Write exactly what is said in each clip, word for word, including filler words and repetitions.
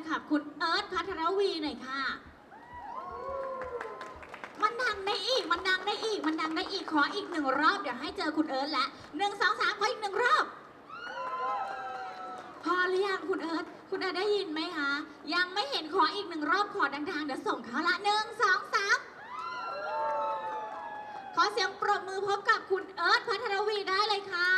คลับคุณเอิร์ธภัทรวีหน่อยค่ะมันดังได้อีกมันดังได้อีกมันดังได้อีกขออีกหนึ่งรอบเดี๋ยวให้เจอคุณเอิร์ธและหนึ่งสองสามขออีกหนึ่งรอบพอหรือยังคุณเอิร์ธคุณเอิร์ธได้ยินไหมคะยังไม่เห็นขออีกหนึ่งรอบขอดังๆเดี๋ยวส่งเขาละหนึ่งสองสามขอเสียงปรบมือพบกับคุณเอิร์ธภัทรวีได้เลยค่ะ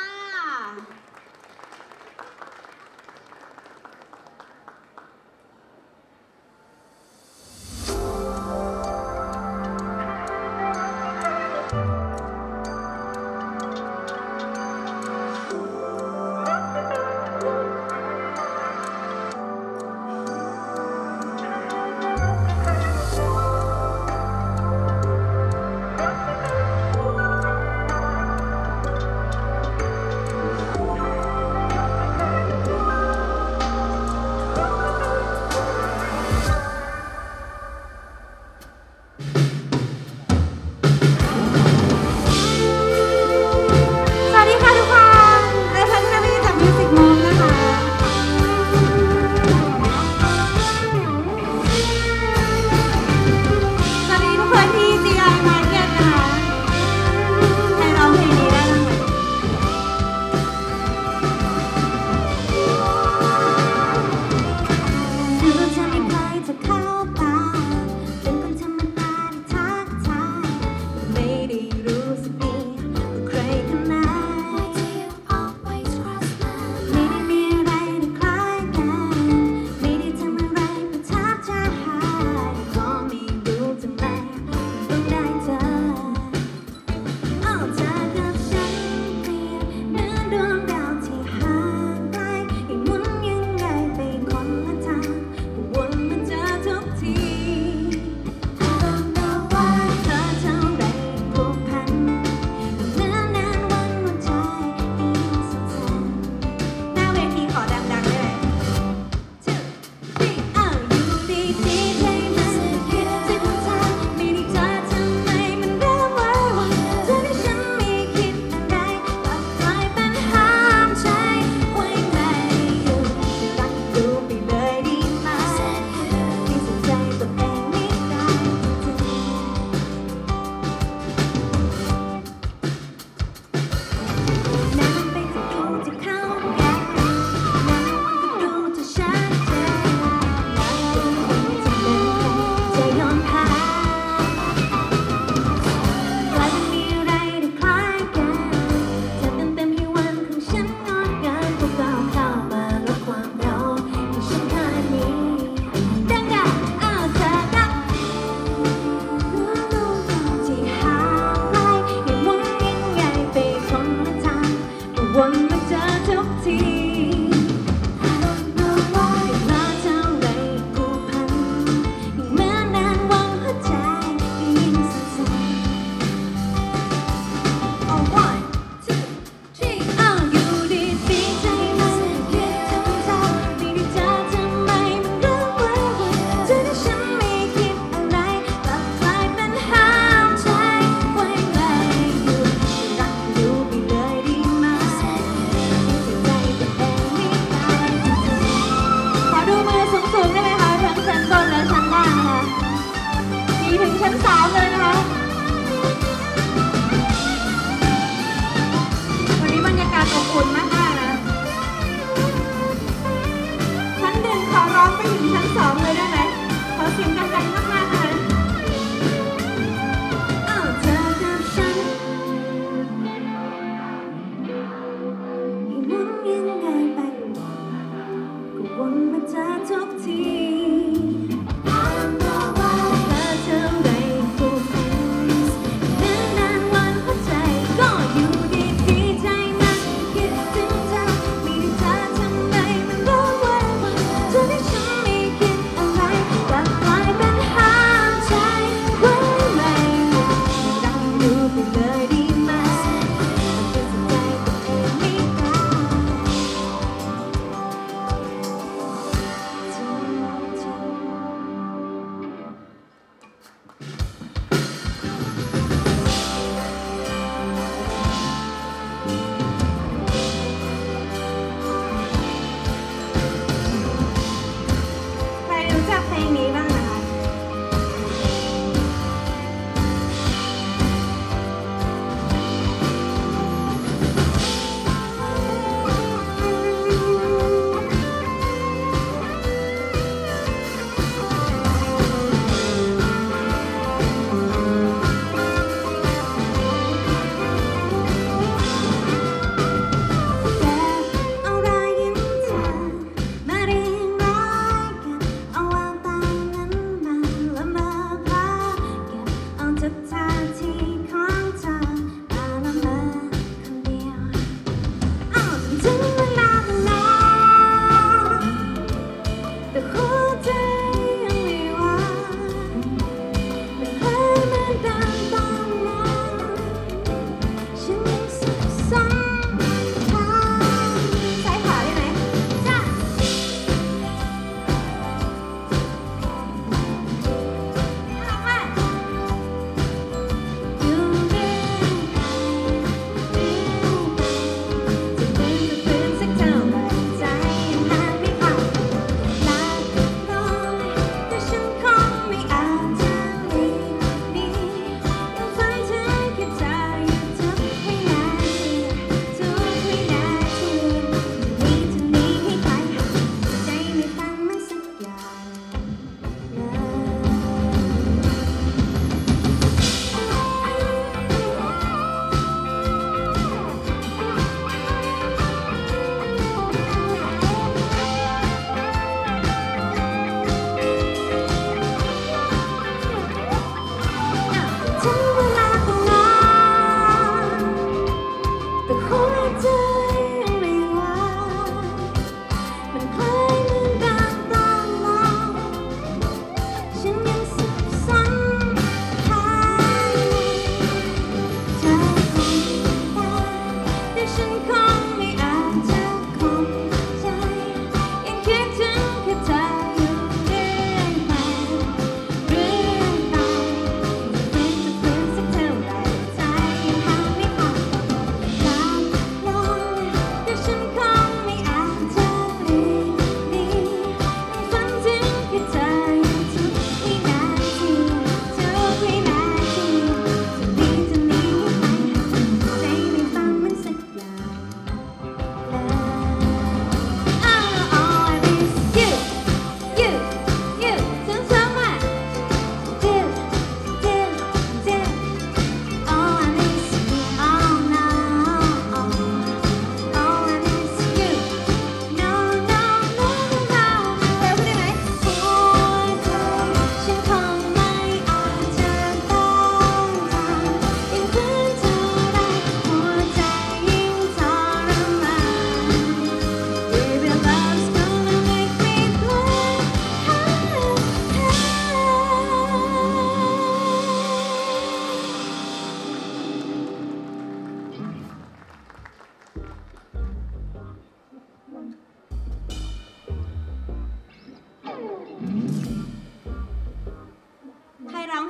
ชั้นสามเลยนะคะวันนี้บรรยากาศอบอุ่นมากๆนะชั้นหนึ่งขอร้องไปถึงชั้นสองเลยได้ไหมขอเสียงดังๆมากๆนะเธอกับฉันให้หมุนยังไงไปก็วนมาเจอทุกทีเ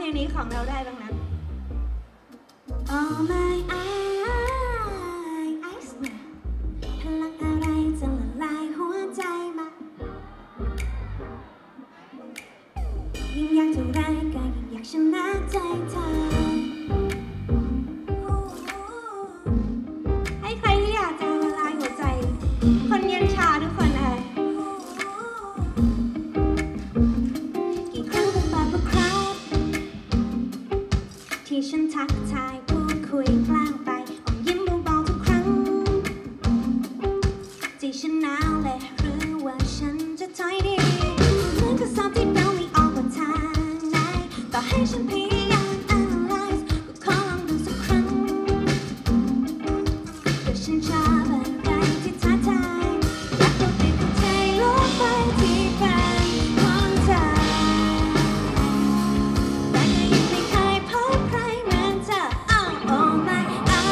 เพลงนี้ของเราได้บ้างนะ Oh my eyes นะพลังอะไรจะละลายหัวใจมายิ่งอยากเท่าไรก็ยิ่งอยากชนะใจเธอให้ใครที่อยากจะละลายหัวใจคนเย็นชาทุกคนเลยกี่ครั้งเป็นบาปครับที่ฉันทักทายพูดคุยกลางไปอมยิ้มเบาๆทุกครั้งใจฉันหนาวเลยหรือว่าฉันจะถอยดีเหมือนกระสอบที่เราไม่ออกว่าทางไหนต่อให้ฉันพยายาม analyze ก็ขอลองดูสักครั้งแต่ฉันชอบอะไรที่ท้าทายอยากจะเปลี่ยนใจโลกไปที่เป็นของเธอแต่ก็ยังไม่เคยพบใครเหมือนเธอ Oh oh my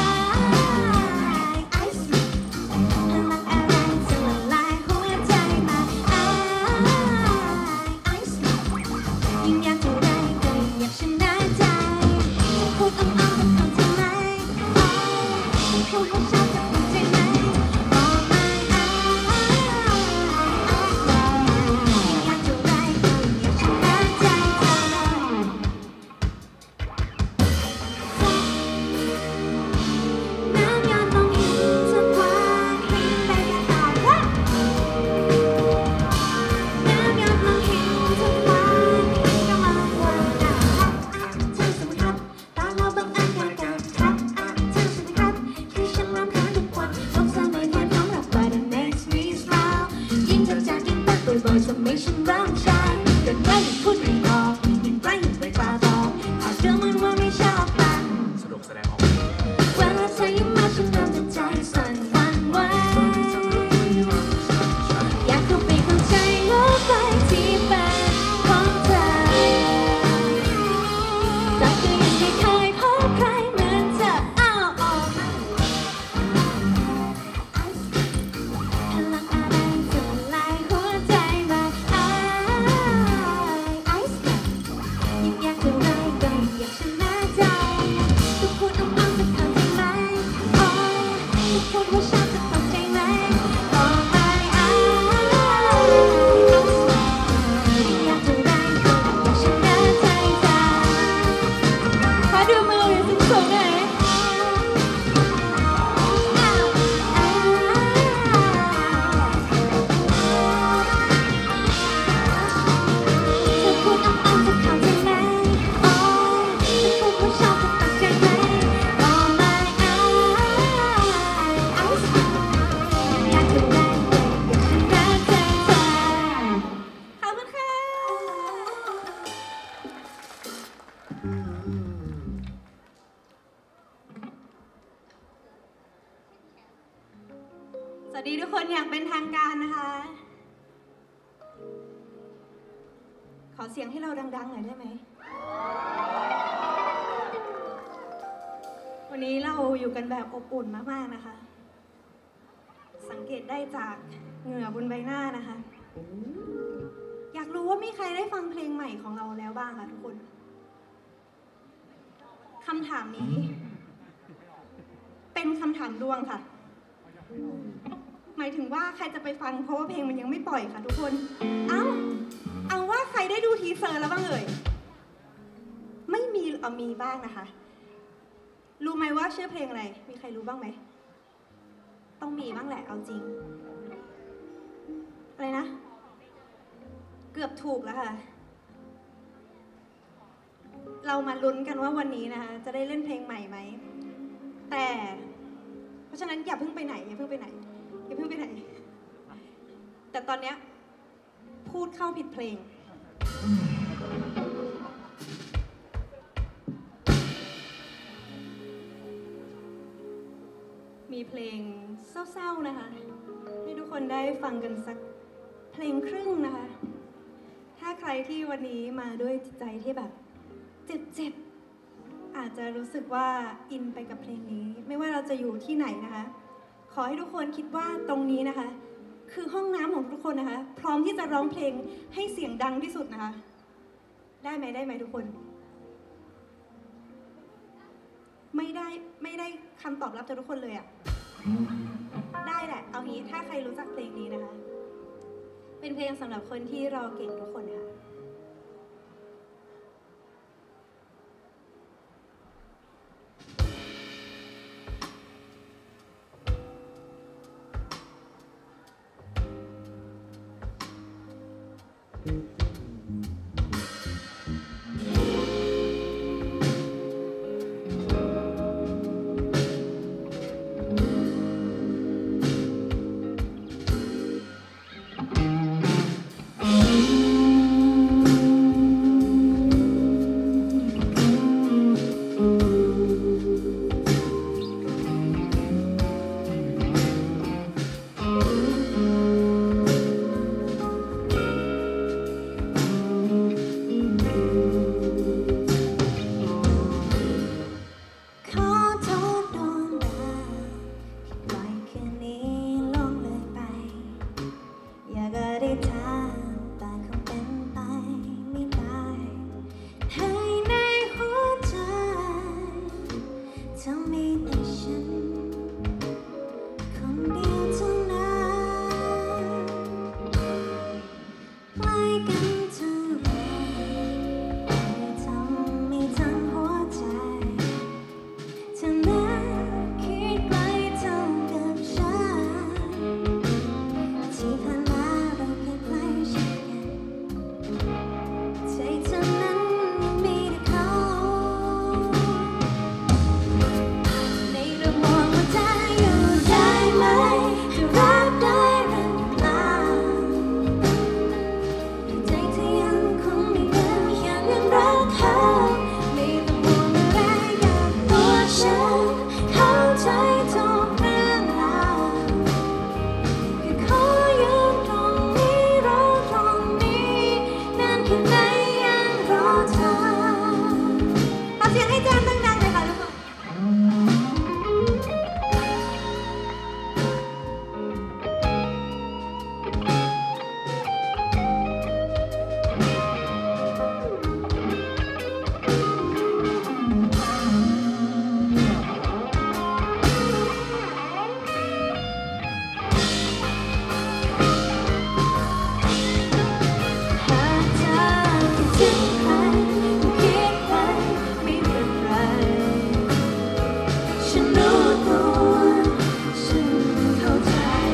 eyes พลังอะไรจะละลายหัวใจมา Eyes ยิ่งอยากเท่าไรก็ยิ่งอยากชนะใจจะพูดอ้อมๆกับเขาทำไม Oh พูดว่าชอบจะพูดใจไหม Oh my eyes ยิ่งอยากเท่าไรก็ยิ่งอยากชนะใจเธอ น้ำยอมต้องเห็นสักวันเห็นได้แค่ตาว่าน้ำยอมต้องเห็นสักวันเห็นกำลังวันอ่ะเธอสำคัญตาเราบังเอิญกันกันครับอ่ะเธอสำคัญคือฉันรำคาญทุกวันโลกสมัยเธอของเรา but it makes me smile ยิ่งเธอจากยิ่งตัดบ่อยๆจะไม่ฉันรักใจเดินไปยิ่งพูดไม่ออกยิ่งใกล้ยิ่งไปบ้าบออาจจะเหมือนว่าไม่ชอบกันสนุกแสดงออกเวลาเธอยิ้มมาฉันเริ่มจะใจสั่นหวั่นไหวอยากเข้าไปเข้าใจโลกใบที่เป็นของเธอแต่ก็ยังไม่เคยพบใครเหมือนเธอ Oh oh พลังอะไรจะละลายหัวใจมา Eyes ยิ่งอยากเท่าไรก็ยิ่งอยากชนะใจทุกคนต้องอ้อนจะเข้าใจไหม Oh ทุกคนว่าชอบจะเข้าใจไหม Oh my eyes ยิ่งอยากเท่าไรก็ยิ่งอยากชนะใจเธอขอดูมือสูงๆหน่อยเธอพูดอ้อมๆจะเข้าใจไหม Oh เธอพูดว่าชอบจะเข้าใจไหม Oh my eyes อยากเท่าไรก็อยากชนะใจเธอขอบคุณค่ะ สวัสดีทุกคนอย่างเป็นทางการนะคะ ขอเสียงให้เราดังๆหน่อยได้ไหม วันนี้เราอยู่กันแบบอบอุ่นมากๆนะคะ สังเกตได้จากเหงื่อบนใบหน้านะคะ อยากรู้ว่ามีใครได้ฟังเพลงใหม่ของเราแล้วบ้างคะทุกคน คำถามนี้ เป็นคำถามดวงค่ะ หมายถึงว่าใครจะไปฟังเพราะว่าเพลงมันยังไม่ปล่อยค่ะทุกคน เอ้า เอาว่าใครได้ดูทีเซอร์แล้วบ้างเอ่ย ไม่มีเอามีบ้างนะคะ รู้ไหมว่าชื่อเพลงอะไร มีใครรู้บ้างไหม ต้องมีบ้างแหละเอาจริง อะไรนะ เกือบถูกแล้วค่ะ เรามาลุ้นกันว่าวันนี้นะคะจะได้เล่นเพลงใหม่ไหม แต่ เพราะฉะนั้นอย่าเพิ่งไปไหนอย่าเพิ่งไปไหนอย่าเพิ่งไปไหน แต่ตอนเนี้ยพูดเข้าผิดเพลง มีเพลงเศร้าๆนะคะ ให้ทุกคนได้ฟังกันสักเพลงครึ่งนะคะ ถ้าใครที่วันนี้มาด้วยจิตใจที่แบบเจ็บๆ อาจจะรู้สึกว่าอินไปกับเพลงนี้ ไม่ว่าเราจะอยู่ที่ไหนนะคะ ขอให้ทุกคนคิดว่าตรงนี้นะคะ คือห้องน้ำของทุกคนนะคะ พร้อมที่จะร้องเพลงให้เสียงดังที่สุดนะคะ ได้ไหมได้ไหมทุกคนไม่ได้ไม่ได้คำตอบรับจากทุกคนเลยอะได้แหละ เอางี้ถ้าใครรู้จักเพลงนี้นะคะ เป็นเพลงสำหรับคนที่รอเก่งทุกคนค่ะขอโทษดวงดาวที่ปล่อยคืนนี้ล่วงเลยไป อยากอธิษฐานแต่คงเป็นไปไม่ได้ให้ในหัวใจเธอมีแต่ฉันคนเดียวเท่านั้นใกล้กันเท่าไรไม่ทำไม่ทันหัวใจ เธอนั้นคิดไกลเท่ากับฉันที่ผ่านมาเราแค่ใกล้ชิดกันใจเธอนั้นมีแต่เขาในเรื่องห่วงว่าจะอยู่ได้ไหมจะรักได้หรือเปล่าใจเธอยังคงไม่เดินยังยังรักเขาไม่ต้องห่วงอะไรกับตัวฉันเข้าใจทุกเรื่องราวแค่ขออยู่ตรงนี้รอตรงนี้นานแค่ไหนยังรอเธอเอาเสียงให้แจมดังๆเลยค่ะทุกคนหากเธอคิดถึงใครคิดไปไม่เป็นไร ฉันรู้ตัวฉันเข้าใจ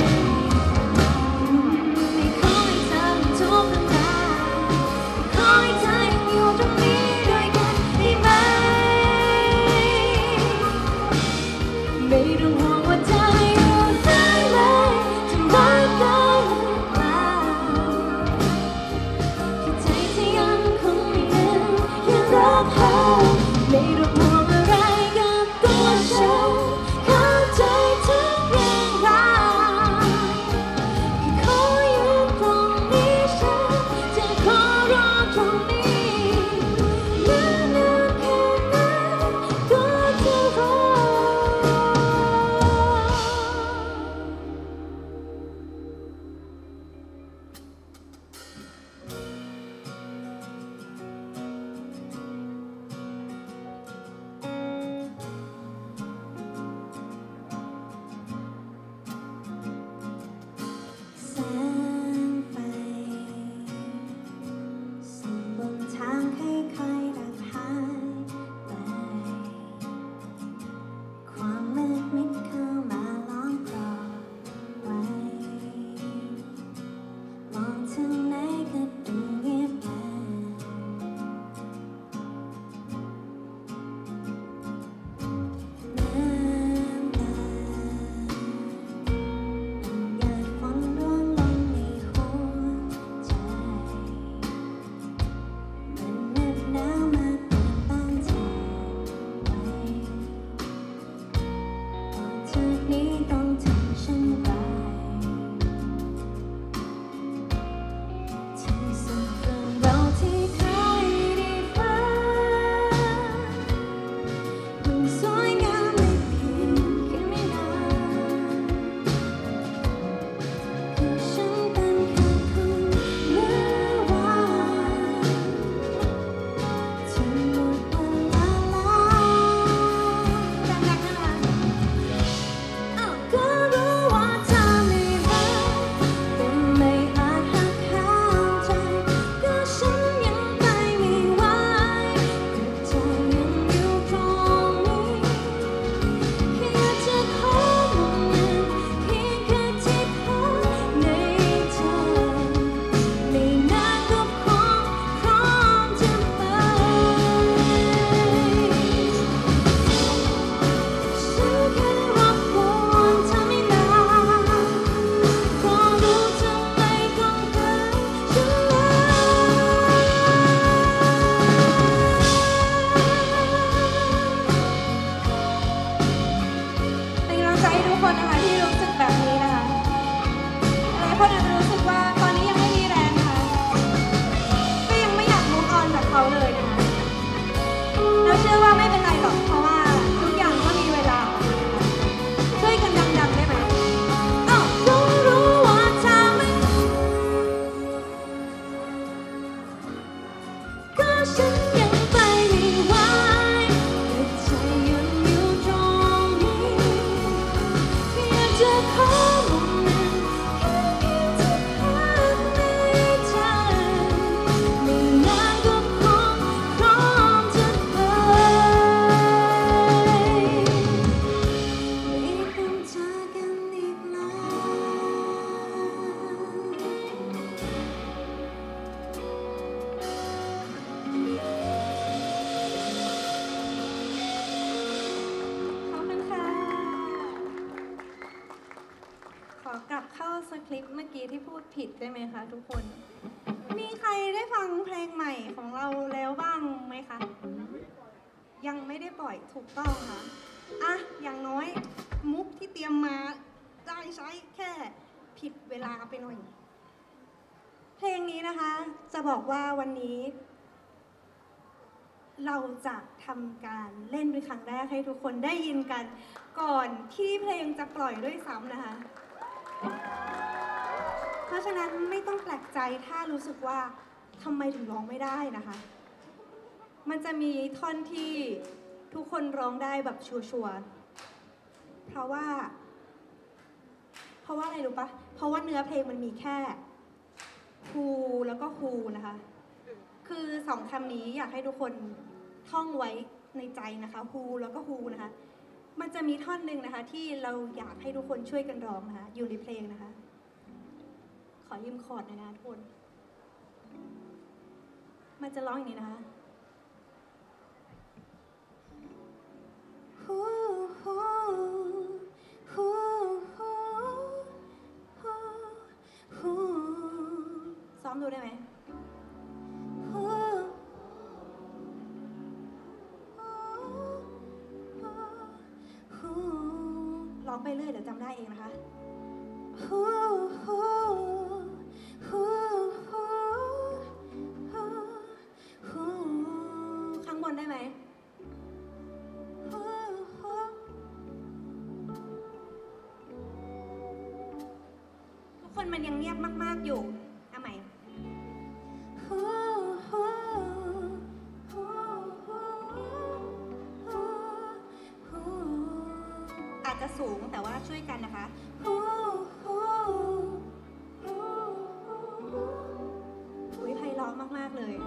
ไม่ขอให้เธอทุกข์ทางขอให้เธอยังอยู่ตรงนี้ด้วยกันได้ไหม ไม่ต้องห่วงว่าจะอยู่ได้ไหมจะรักได้หรือเปล่าแค่ใจที่ยังคงไม่ลืมยังรักเขาไม่ต้องห่วงอะไรกับตัวฉันเข้าใจทุกเรื่องราวแค่ขออยู่ตรงนี้ฉันจะขอรอตรงนี้นานๆแค่ไหนก็จะรอ แสงไฟส่องบนฉันยังไปไม่ไหวแต่ใจยังอยู่ตรงนี้อยากจะขอมองหน้าแค่เพียงสักครั้งในใจไม่นานก็คงพร้อมจะไปไม่ต้องเจอกันอีกแล้วขอบคุณค่ะ ขอกลับเข้าสคริปต์เมื่อกี้ที่พูดผิดได้ไหมคะทุกคน มีใครได้ฟังเพลงใหม่ของเราแล้วบ้างไหมคะ ยังไม่ได้ปล่อยถูกต้องค่ะ อ่ะ อย่างน้อยมุกที่เตรียมมาได้ใช้แค่ผิดเวลาไปหน่อย เพลงนี้นะคะ จะบอกว่าวันนี้ เราจะทำการเล่นเป็นครั้งแรกให้ทุกคนได้ยินกัน ก่อนที่เพลงจะปล่อยด้วยซ้ำนะคะ เพราะฉะนั้นไม่ต้องแปลกใจถ้ารู้สึกว่าทำไมถึงร้องไม่ได้นะคะ มันจะมีท่อนที่ทุกคนร้องได้แบบชัวร์ๆเพราะว่า เพราะว่าอะไรรู้ปะเพราะว่าเนื้อเพลงมันมีแค่ฮูแล้วก็ฮูนะคะ คือสองคำนี้อยากให้ทุกคนท่องไว้ในใจนะคะฮูแล้วก็ฮูนะคะ มันจะมีท่อนหนึ่งนะคะ ที่เราอยากให้ทุกคนช่วยกันร้องนะคะ อยู่ในเพลงนะคะ ขอยืมคอร์ดหน่อยนะทุกคน มันจะร้องอย่างนี้นะคะฮูฮูฮูฮูฮูฮูซ้อมดูได้ไหม ร้องไปเรื่อยเดี๋ยวจำได้เองนะคะฮูฮูฮูฮูฮูฮูข้างบนได้ไหมฮูฮูทุกคนมันยังเงียบมากๆอยู่เอาใหม่ฮูฮูฮูฮูฮูฮูอาจจะสูงแต่ว่าช่วยกันนะคะฮูฮูฮูฮูอุ๊ยไพเราะมากๆเลย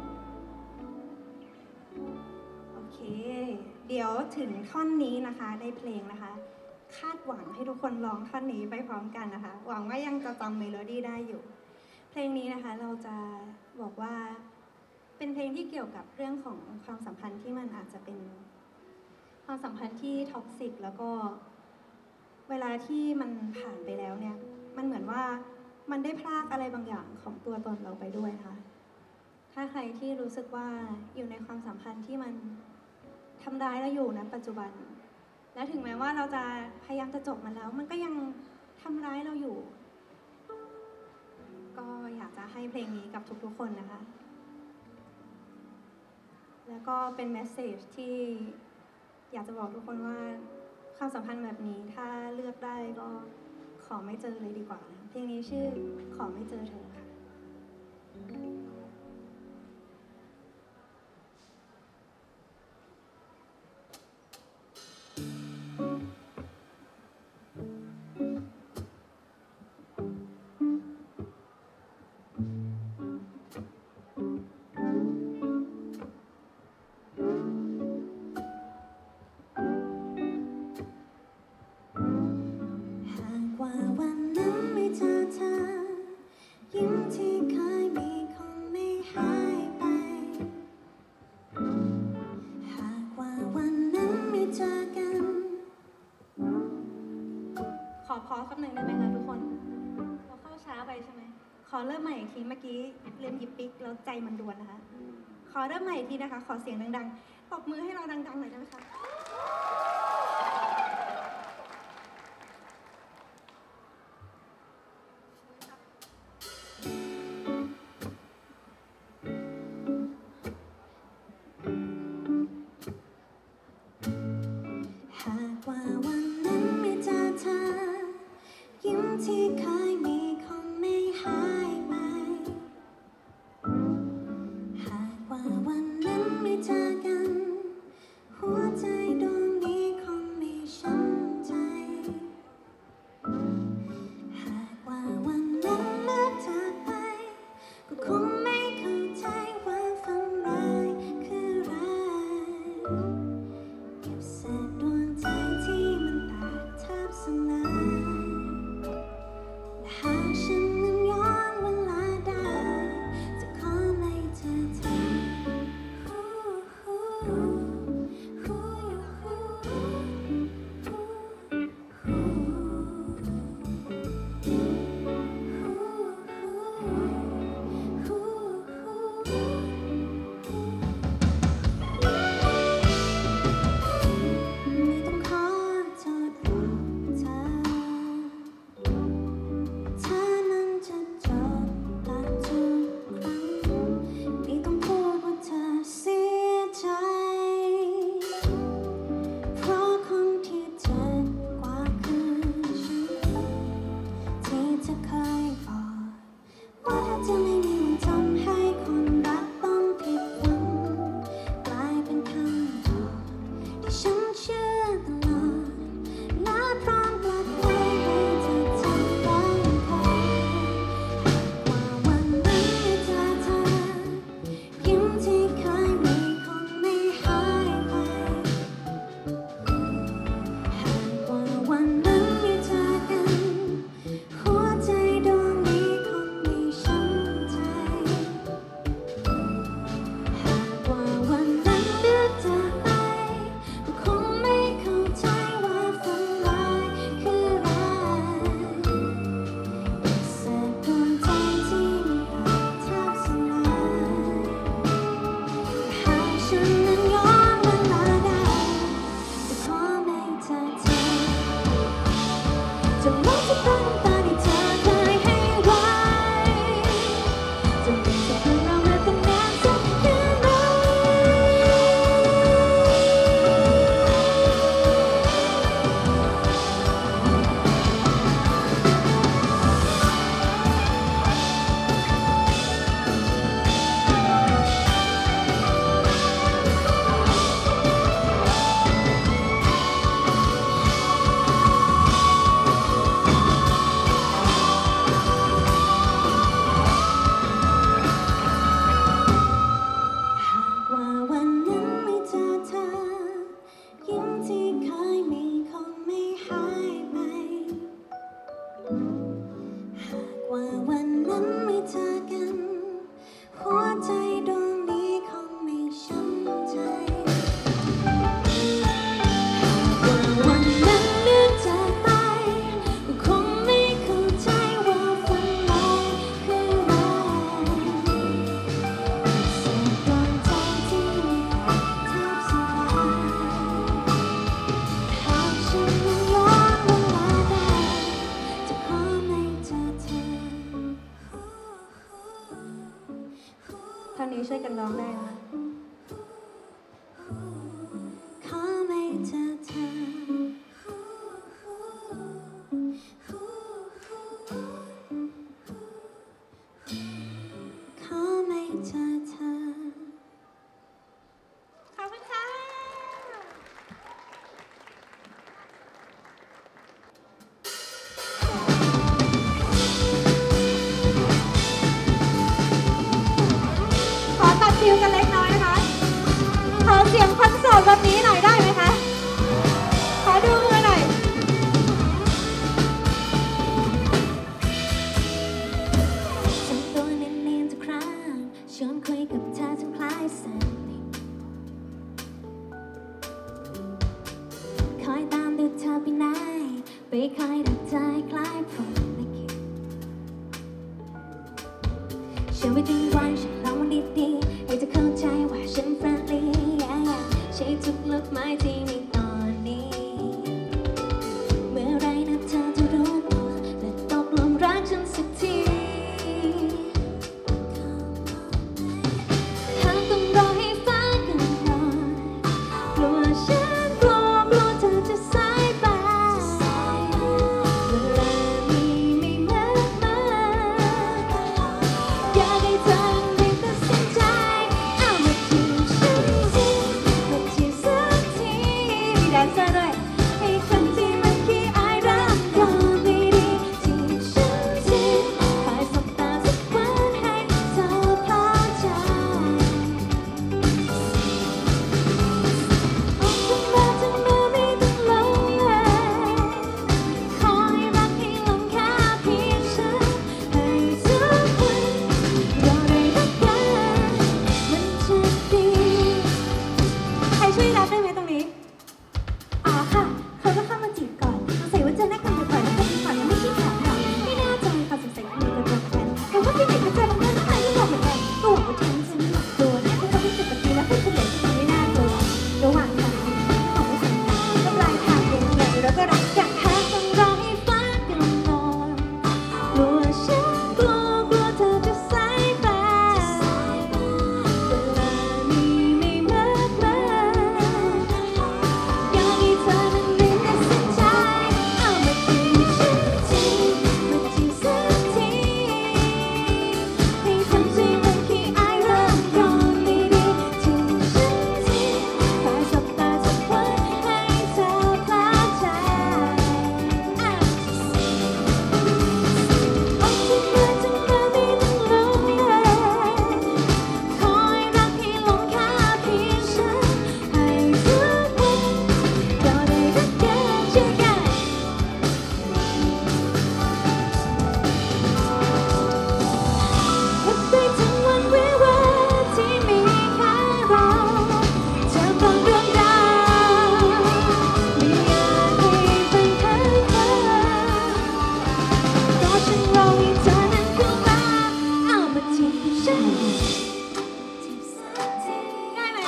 โอเคเดี๋ยวถึงท่อนนี้นะคะในเพลงนะคะ คาดหวังให้ทุกคนร้องท่อนนี้ไปพร้อมกันนะคะ หวังว่ายังจะจำเมโลดี้ได้อยู่ เพลงนี้นะคะเราจะบอกว่าเป็นเพลงที่เกี่ยวกับเรื่องของความสัมพันธ์ที่มันอาจจะเป็นความสัมพันธ์ที่ท็อกซิกแล้วก็เวลาที่มันผ่านไปแล้วเนี่ยมันเหมือนว่ามันได้พรากอะไรบางอย่างของตัวตนเราไปด้วยนะคะถ้าใครที่รู้สึกว่าอยู่ในความสัมพันธ์ที่มันทำร้ายเราอยู่ณปัจจุบันและถึงแม้ว่าเราจะพยายามจะจบมันแล้วมันก็ยังทำร้ายเราอยู่ก็อยากจะให้เพลงนี้กับทุกๆคนนะคะแล้วก็เป็นเมสเสจที่อยากจะบอกทุกคนว่าความสัมพันธ์แบบนี้ถ้าเลือกได้ก็ขอไม่เจอเลยดีกว่านะเพลงนี้ชื่อขอไม่เจอเธอค่ะ ขอเริ่มใหม่อีกทีเมื่อกี้ลืมหยิบปิ๊กแล้วใจมันดวนนะคะ ขอเริ่มใหม่อีกทีนะคะ ขอเสียงดังๆตบมือให้เราดังๆหน่อยได้ไหมคะหากว่าวันนั้นไม่เจอเธอยิ้มที่เคยมีคงไม่หายไปหากว่าวันท่อนนี้ช่วยกันร้องได้นะขอไม่เจอเธอขอไม่เจอเธอขอบคุณค่ะ ขอตัดฟิวกันเล็กน้อยนะคะ ขอเสียงคอนเสิร์ตแบบนี้หน่อยได้ไหมคะ ขอดูมือหน่อยทำตัวเนียนๆทุกครั้งชวนคุยกับเธอจนคล้ายสนิทคอยตามดูเธอไปไหนไปคอยดักใจคล้ายพรหมลิขิตฉันไม่ถึงวันฉันลองดีๆให้เธอเข้าใจว่าฉันเฟรนลี่ใช้ทุกลูกไม้ที่มีตอนนี้ เมื่อไรนะเธอจะรู้ตัวและตกหลุมรักฉันสักที หากต้องรอให้ฟ้ากันก่อนกลัวฉันกลัวกลัวเธอจะสายไปเวลานี้ไม่มากมายอยากให้เธอได้ตัดสินใจเอามาจีบฉันสิมาจีบสักทีมีแดนเซอร์ด้วยให้คนที่มันขี้อายรักก็ไม่ดีจีบฉันสิคอยสบตาสักวันให้เธอพอใจ โอ้ทำมาทำมาไม่ต้องลงเลยขอให้รักให้ลงแค่เพียงฉันให้ทุกวันรอได้รักกันมันจะดีใครช่วยรับได้ไหมตรงนี้ อ๋อค่ะ เขาก็เข้ามาจีบก่อนสงสัยว่าเจอหน้ากันบ่อยๆแล้วก็มีความยังไม่ชินค่ะไม่น่าใจค่ะสงสัยคุยกันตรงกันแต่ว่าที่ไหนก็เจอบังเอิญอะไรก็บอกเหมือนกันก็หวังว่าทีมฉันหลับตัวเนี่ยคงจะเป็นสิบนาทีแล้วเป็นเฉลยที่ไม่น่ากลัวระหว่างทางของผู้สัญญาก็ปลายทางเดียวเดียวแล้วก็รักกันหากต้องรอให้ฟ้ากันก่อนกลัวฉันกลัวกลัวเธอจะสายไปเวลานี้ไม่มากมายอยากให้เธอนั้นได้ตัดสินใจเอามาจีบฉันทีมาจีบสักทีให้ทำใจมันขี้อายเริ่มยอมไม่ดีจีบฉันทีคอยสบตาสักวันให้เธอพลาดใจ โอ้ทำไมทำไมไม่ต้องลงเลยคอยรักให้ลงแค่เพียงฉันให้ทุกวันก็ได้รักกันเช่นกันรักไปทั้งวันวิวาที่มีแค่เราเธอฟังเรื่องราวไม่อยากให้เป็นแค่เธอ ก็ฉันรอให้เธอนั้นเข้ามาเอามาจีบฉันจีบสักทีได้ไหม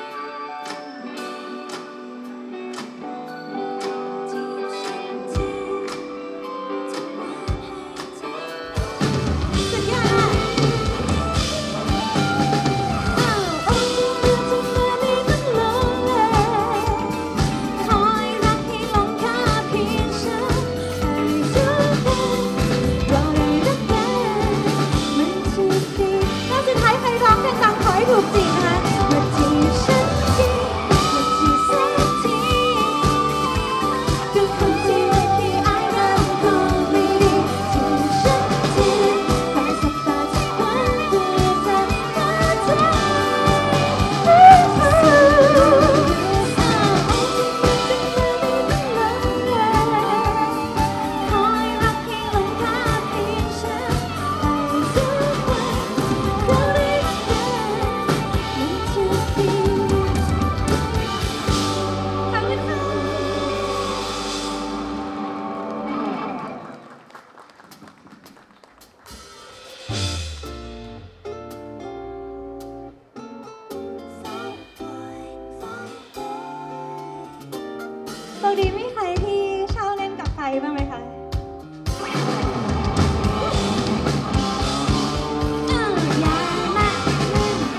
จีบฉันทีทุกวันให้เธอสุดยอดอ้าวโอ้ทำไมทำไมไม่ต้องลงเลยคอยรักให้ลงแค่เพียงฉันให้ทุกวันรอได้รักกันมันจะดีแล้วสุดท้ายใครร้องดังๆขอให้ถูกจีบนะคะมาจีบฉันทีมาจีบสักทีทุกคนที่ไม่ขี้อายเริ่มคงไม่ดีจีบฉันทีคอยสบตาสักวันเพื่อเธอพอใจอ้าวโอ้ทำไมทำไมไม่ต้องลงเลยคอยรักให้ลงแค่เพียงฉันให้ทุกวันก็ได้รักกันมันจะดีขอบคุณค่ะตรงนี้มีใครที่ชอบเล่นกับไฟบ้างไหมคะอ้าวอย่ามาเล่น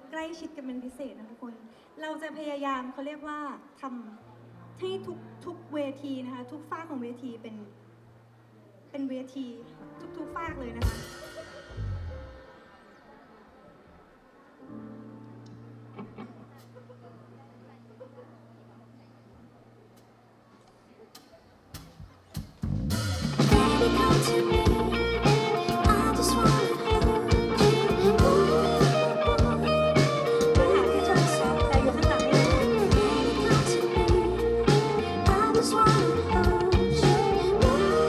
ใกล้ชิดกันเป็นพิเศษนะทุกคน เราจะพยายามเขาเรียกว่าทำให้ทุกทุกเวทีนะคะ ทุกฝากของเวทีเป็นเป็นเวทีทุกๆฝากเลยนะคะ Baby, come to me. I just wanna hold you. Ooh, ปัญหาที่ชอบชอบแต่อยู่ข้างหลังนี่ baby, come to me. I just wanna hold you. Ooh,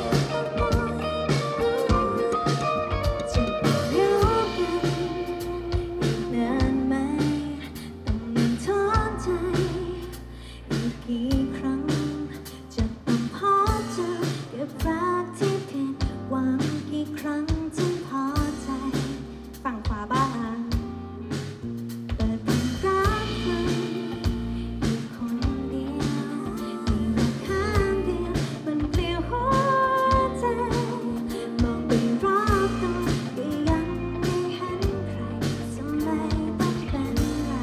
จะอยู่กันอีกนานไหมต้องยังท้อใจอีกกี่ครั้งจะต้องพอเจอกับรักที่ผิดหวังกี่ครั้งจึงพอใจฝั่งขวาบ้างนะแต่ต้องรักมันอยู่คนเดียวมีรักข้างเดียวมันเปลี่ยวหัวใจมองไปรอบตัวก็ยังไม่เห็นใครทำไมต้องเป็นเรา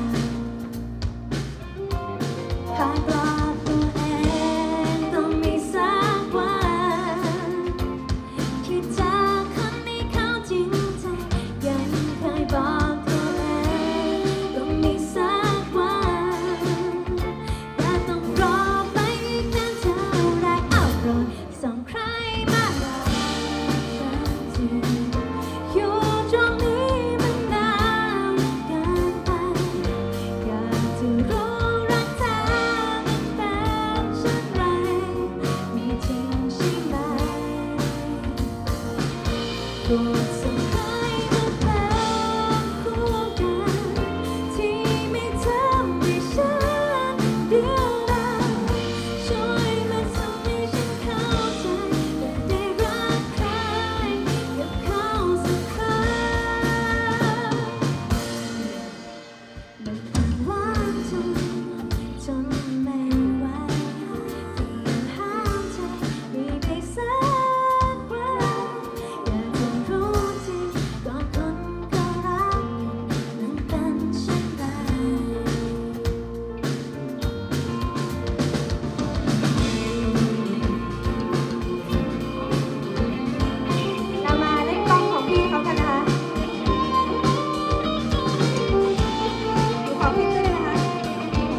ขาดปลอบตัวเองต้องมีสักวันที่เจอคนที่เขาจริงใจยังเคยบอกตัวเองต้องมีสักวันแต่ต้องรอไปอีกนานเท่าไรเอาโปรดส่งใครมาบอกฉันทีอยู่ตรงนี้มันนานเกินไปอยากจะรู้รักเธอมันเป็นเช่นไรมีจริงใช่ไหม โปรดส่งใครมาเป็นคู่กันที่ไม่ทำให้ฉันเดียวดายช่วยมาทำให้ฉันเข้าใจและได้รักใครกับเขาสักครั้งมันเป็นวันจนจนไม่ไหวที่ยังห้ามใจไม่ได้สักวัน อยากจะรู้จริงก่อนคนก็รักมันเป็นเช่นไรเรามาเล่นกล้องของพี่เขากันนะคะดูของพี่เต้ยนะคะ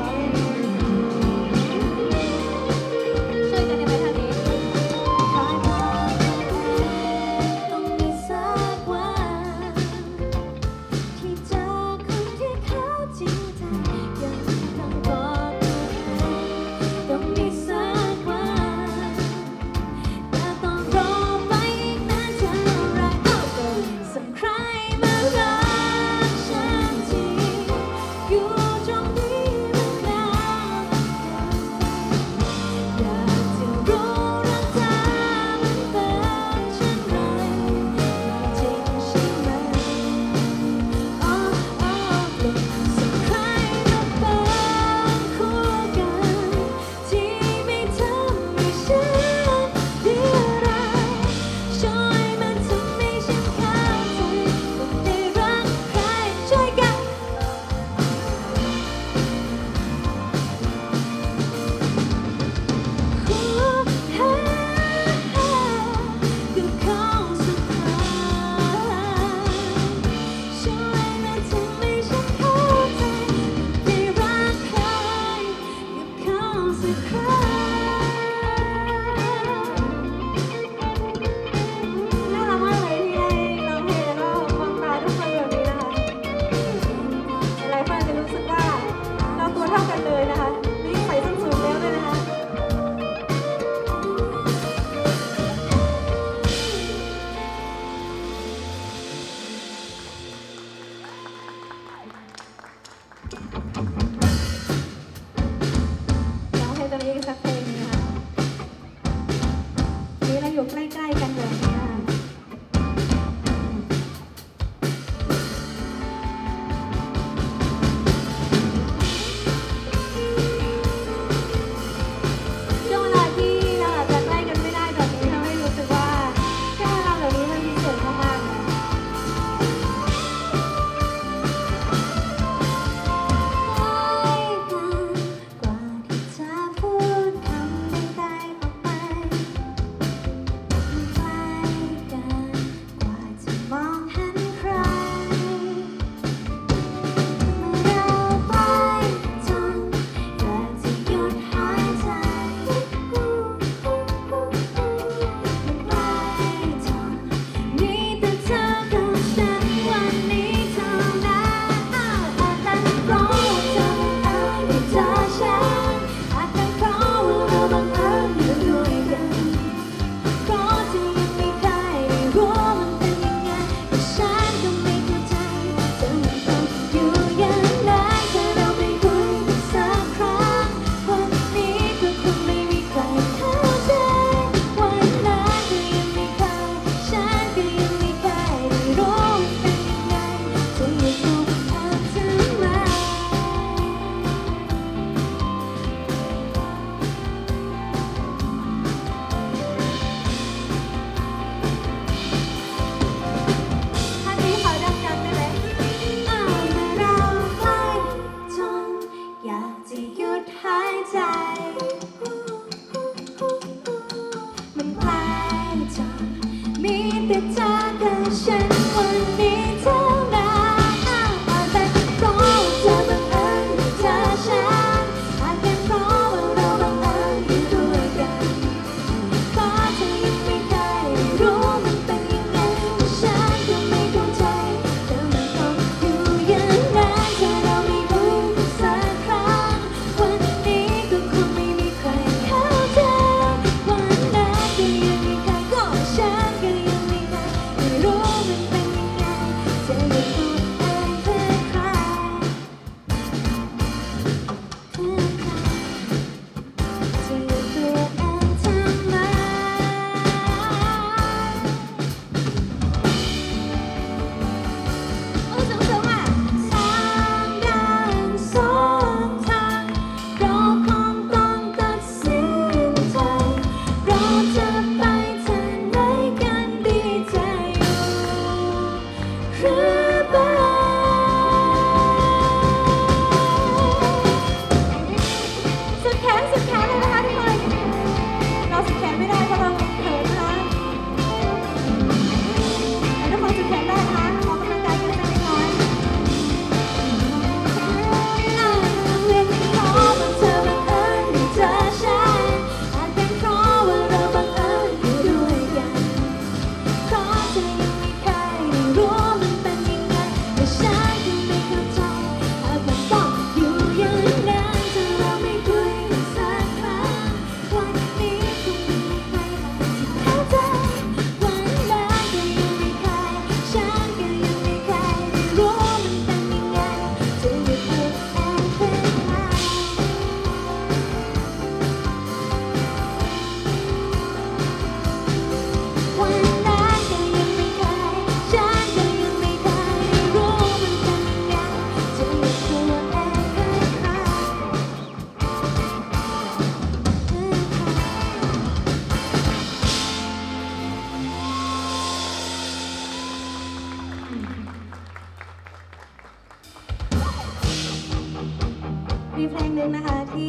มีเพลงหนึ่งนะคะที่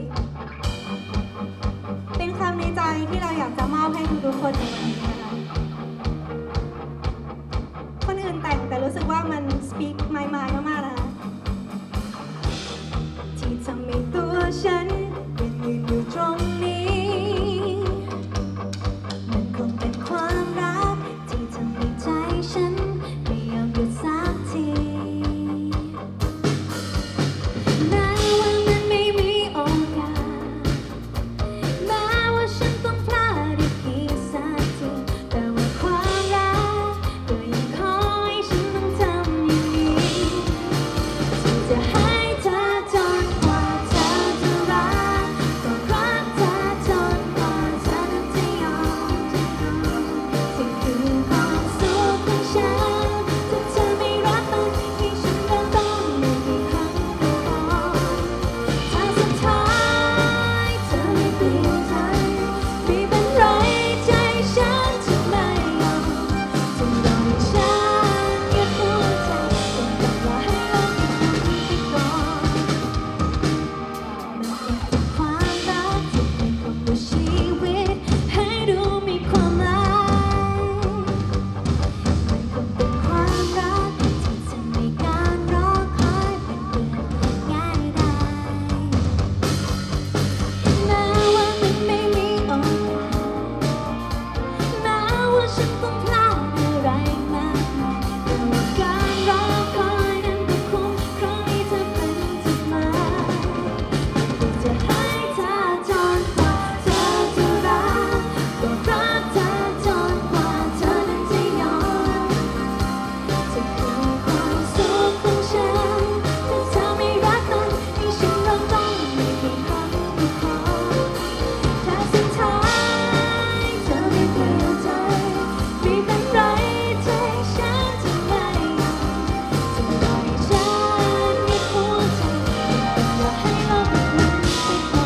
เป็นความในใจที่เราอยากจะมอบให้ทุกๆคนในวันนี้นะคะคนอื่นแต่งแต่รู้สึกว่ามัน speak my mind มากๆนะคะที่ทำให้ตัวฉันยังยืนอยู่ตรงนี้มันคงเป็นความรักที่ทำให้ใจฉันไม่ยอมหยุดสักทีแม้ว่ามันไม่มีโอกาสแม้ว่าฉันต้องพลาดอีกกี่สักทีแต่ว่าความรักก็ยังคอยฉันต้องทำอย่างนี้ที่จะให้เธอจนกว่าเธอจะรักต้องรักเธอจนกว่าเธอนั้นจะยอมที่คือความสุขของฉันถ้าเธอไม่รักมันให้ฉันเริ่มต้นใหม่อีกครั้งก็พอถ้าสุดท้ายเธอไม่เปลี่ยนใจไม่เป็นไรใจฉันจะไม่ยอมจะรอให้ฉันยึดหัวใจจนกว่าให้โลกหยุดหมุนไปก่อนมันคงเป็นความรักที่ไม่คงด้วยชีวิตให้ดูมีความหมายมันคงเป็นความรักที่จะไม่การรอคอยเป็นเรื่องง่ายได้ แม้ว่ามันไม่มีโอกาสแม้ว่าฉันต้องพลาดอะไรมากมายแต่ว่าการรอคอยนั้นก็คุ้มเพราะมีเธอเป็นจุดหมายก็จะให้เธอจนกว่าเธอจะรักก็รักเธอจนกว่าเธอนั้นจะยอมจะคือความสุขของฉันถ้าเธอไม่รักมันให้ฉันเริ่มต้นใหม่อีกครั้งก็พอถ้าสุดท้ายเธอไม่เปลี่ยนใจไม่เป็นไรใจฉันจะไม่ยอมจะปล่อยฉันยึดหัวใจอย่าให้โลกหมุนไปก่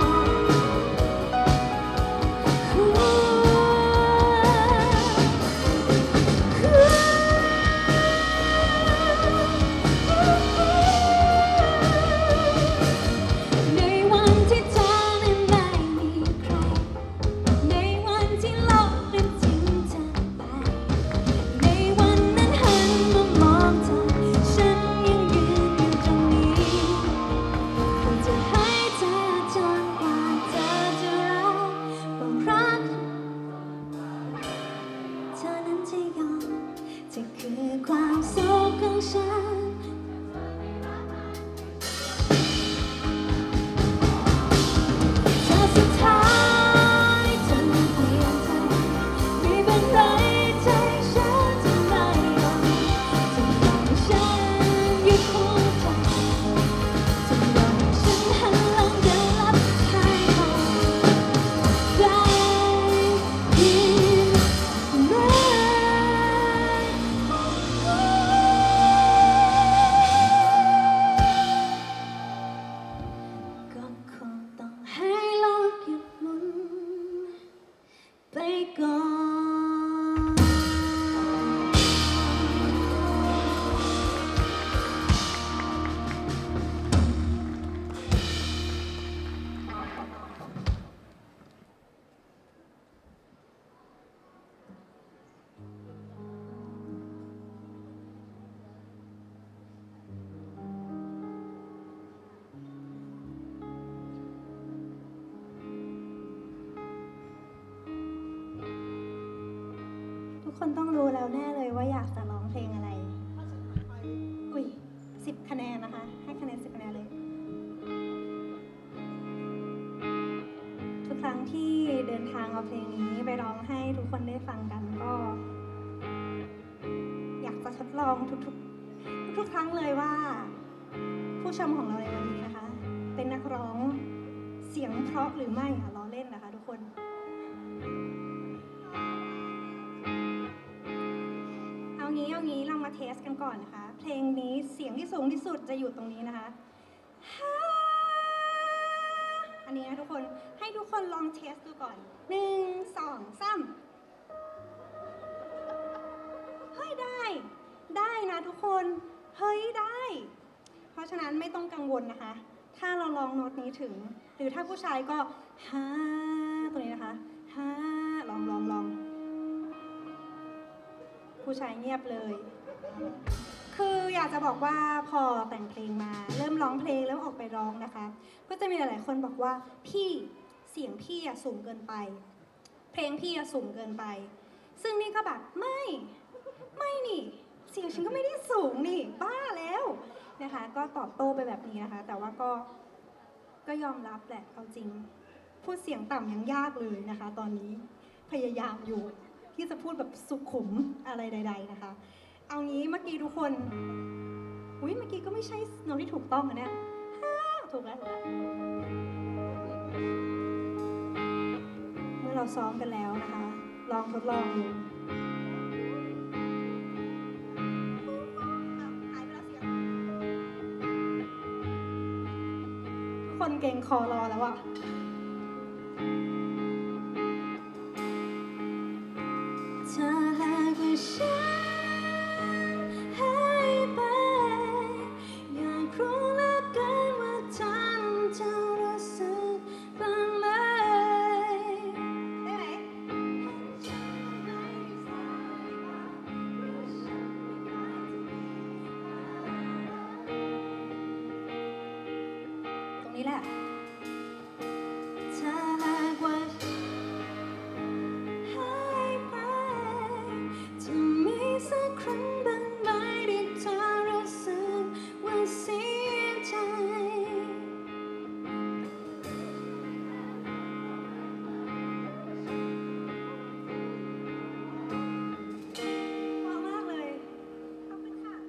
อนในวันที่เธอนั้นไม่มีใครในวันที่โลกนั้นทิ้งเธอไปในวันนั้นหันมามองเธอฉันยังยืนอยู่ตรงนี้คงจะให้เธอจนกว่าเธอจะรักบอกรักเธอนั้นจะยอมจะคือความสุขของฉันถ้าสุดท้ายเธอไม่เปลี่ยนใจไม่เป็นไรใจฉันจะไม่ยอมจะปล่อยฉันยึดหัวใจจะปล่อยฉันหันหลังเดินลับชายหาดได้ยินไหม ก็คงต้องให้โลกหยุดหมุนไปก่อนทุกคนต้องรู้แล้วแน่เลยว่าอยากจะร้องเพลงอะไร อุ้ยสิบคะแนนนะคะ ให้คะแนนสิบคะแนนเลย ทุกครั้งที่เดินทางเอาเพลงนี้ไปร้องให้ทุกคนได้ฟังกันก็ อยากจะทดลองทุกๆ ทุกๆครั้งเลยว่า ผู้ชมของเราในวันนี้นะคะ เป็นนักร้องเสียงเพราะหรือไม่อ่ะล้อเล่นนะคะทุกคน เอางี้เอางี้เรามาเทสกันก่อนนะคะ เพลงนี้เสียงที่สูงที่สุดจะอยู่ตรงนี้นะคะ อันนี้นะทุกคนให้ทุกคนลองเทสดูก่อนหนึ่งสองสามเฮ้ยได้ ได้นะทุกคนเฮ้ยได้ เพราะฉะนั้นไม่ต้องกังวลนะคะ ถถ้าเราลองโน้ตนี้ถึง หรือถ้าผู้ชายก็ฮาตัวนี้นะคะฮาลองลองลองผู้ชายเงียบเลย คืออยากจะบอกว่าพอแต่งเพลงมาเริ่มร้องเพลงแล้วออกไปร้องนะคะ ก็จะมีหลายๆคนบอกว่าพี่เสียงพี่อะสูงเกินไป เพลงพี่อะสูงเกินไป ซึ่งนี่ก็แบบไม่ไม่นี่เสียงฉันก็ไม่ได้สูงนี่บ้าแล้วนะคะ ก็ตอบโต้ไปแบบนี้นะคะ แต่ว่าก็ก็ยอมรับแหละเอาจริง พูดเสียงต่ำยังยากเลยนะคะ ตอนนี้พยายามอยู่ที่จะพูดแบบสุขุมอะไรใด ๆนะคะ เอางี้เมื่อกี้ทุกคนอุ้ยเมื่อกี้ก็ไม่ใช่โน้ตที่ถูกต้องนะเนี่ยถูกแล้วถูกแล้วเมื่อเราซ้อมกันแล้วนะคะ ลองทดลองดูหายไปแล้วเสียงทุกคนเก่งคอรอแล้วอะถ้าหากว่าฉันหายไปอยากรู้เหลือเกินว่าเธอจะรู้สึกบ้างไหมได้ไหมตรงนี้แหละถ้าหากว่าจะมีสักครั้งบ้างไหมที่เธอรู้สึกว่าเสียใจว้าวมากเลยขอบคุณค่ะ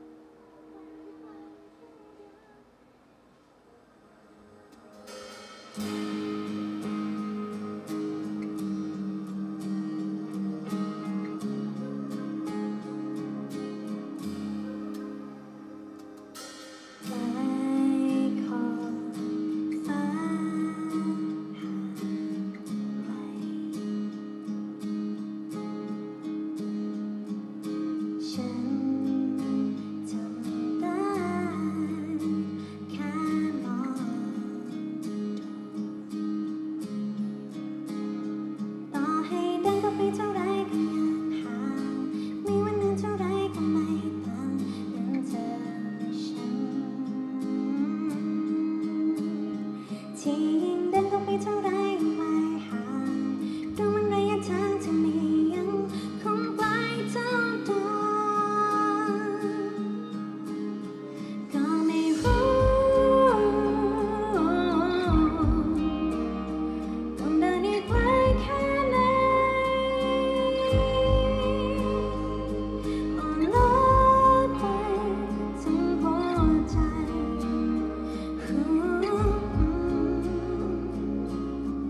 ที่ยิ่งเดินเข้าไปเท่าไรก็ไม่ห่างดูมันระยะทางที่มียังคงไกลเท่าเดิมก็ไม่รู้ต้องเดินอีกไกลแค่ไหนอ่อนล้าไปทั้งหัวใจ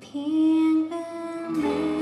เพียงเอื้อมมือ